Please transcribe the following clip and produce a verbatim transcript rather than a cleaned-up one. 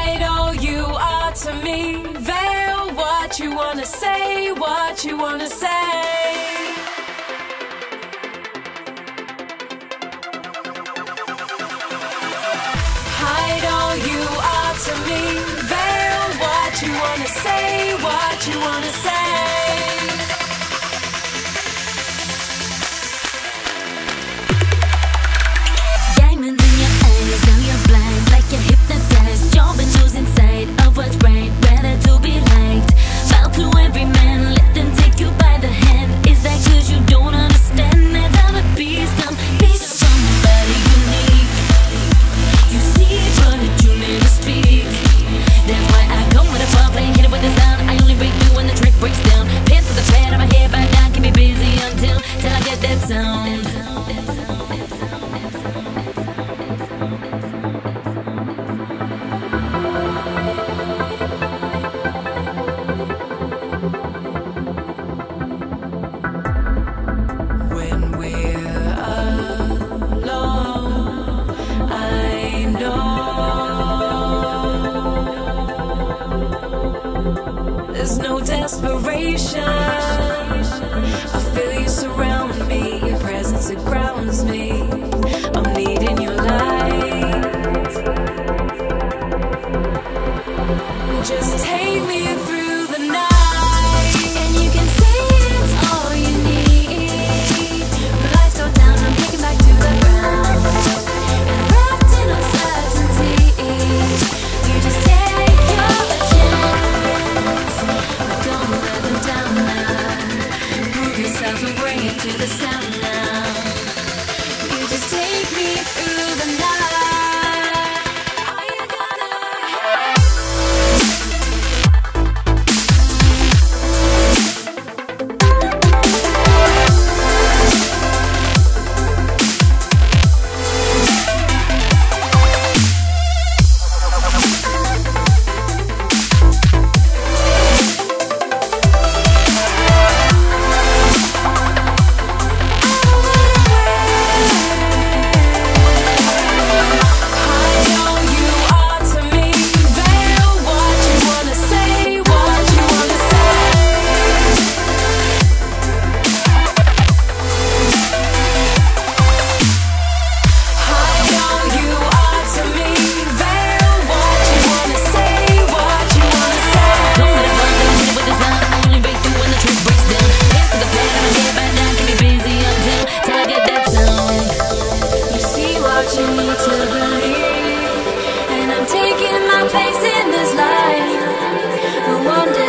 Hide all you are to me. Veil what you wanna say, what you wanna say. Hide all you are to me. Veil what you wanna say, what you wanna say. Diamonds in your eyes, now you're blind, like you're hypnotized. You've been losing sight of what's right, rather to be liked. Bow to every man, let them take you by the hand. Is that 'cause you don't understand? That's how the peace come. Peace somebody unique. You see but you never speak. That's why I come with a far plane, hit it with the sound. I only break through when the track breaks down. Pants to the pad on my head, by now keep me busy until till I get that sound. When we're alone, I know there's no desperation. I feel you surround me, your presence, it grounds me. I'm needing your light. Just take me through the night. And you can say it's all you need. When lights go down, I'm taken back to the ground. And wrapped in uncertainty, you just take your chance. But don't let them down now. Prove yourself and bring it to the sound now. You just take me through the night. Are you gonna? Hide all you are to me. Veil what you wanna say, what you wanna say. Hide all you are to me. Veil what you wanna say, what you wanna say. Come with a fun, hit it with the sound. I only break through when the truth breaks down. Pants to the pad on my head, by now keep me busy until till I get that sound. You see what you need to believe, and I'm taking my place in this life. No wonder